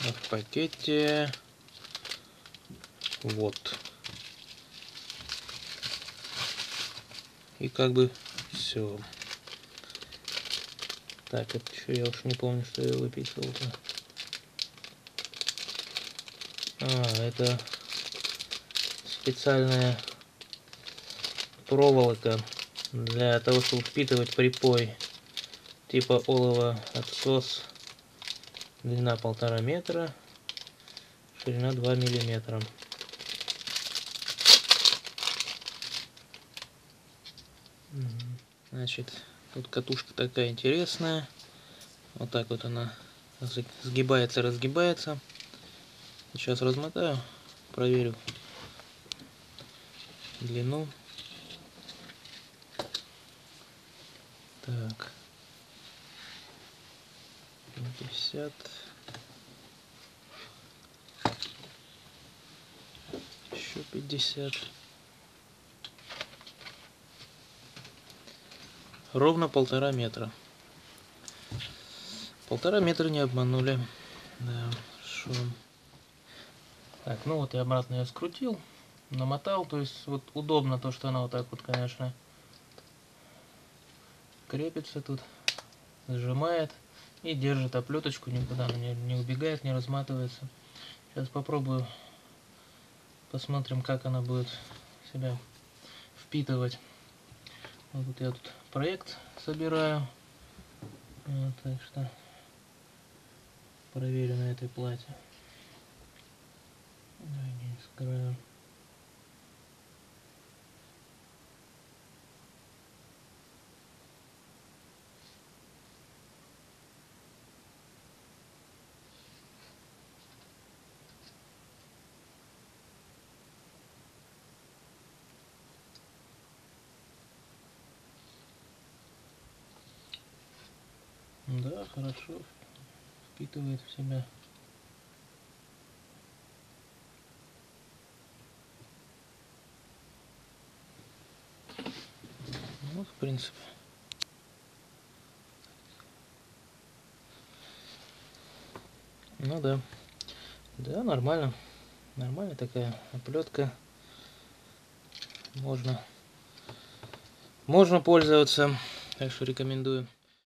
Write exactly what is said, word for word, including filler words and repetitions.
в пакете. Вот. И как бы все. Так, это что, я уж не помню, что я выписывал-то. А, это специальная проволока для того, чтобы впитывать припой типа олово отсос. Длина полтора метра, ширина два миллиметра. Значит, тут катушка такая интересная. Вот так вот она сгибается, разгибается. Сейчас размотаю, проверю длину. Так, пятьдесят. Еще пятьдесят. Ровно полтора метра. Полтора метра не обманули. Да, хорошо. Так, ну вот я обратно ее скрутил, намотал. То есть вот удобно то, что она вот так вот, конечно, крепится тут, сжимает и держит оплеточку, никуда она не, не убегает, не разматывается. Сейчас попробую, посмотрим, как она будет себя впитывать. Вот тут я тут проект собираю, вот, так что проверю на этой плате. Давай с краю. Да, хорошо впитывает в себя. Ну, в принципе. Ну да. Да, нормально. Нормальная такая оплетка. Можно. Можно пользоваться. Так что рекомендую.